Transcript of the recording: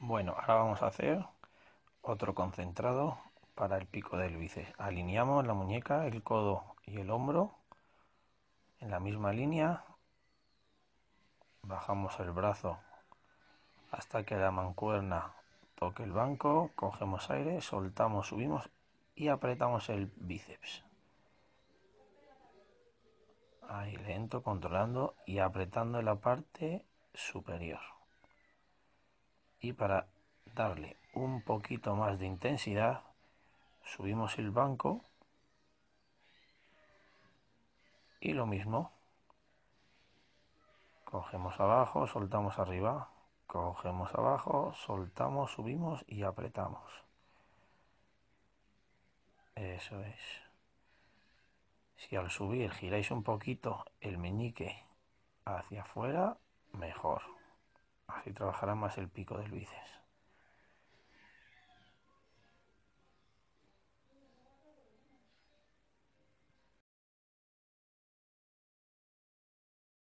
Bueno, ahora vamos a hacer otro concentrado para el pico del bíceps. Alineamos la muñeca, el codo y el hombro en la misma línea. Bajamos el brazo hasta que la mancuerna toque el banco. Cogemos aire, soltamos, subimos y apretamos el bíceps. Ahí lento, controlando y apretando en la parte superior. Y para darle un poquito más de intensidad, subimos el banco y lo mismo. Cogemos abajo, soltamos arriba, cogemos abajo, soltamos, subimos y apretamos. Eso es. Si al subir giráis un poquito el meñique hacia afuera, mejor. Así trabajará más el pico del bíceps.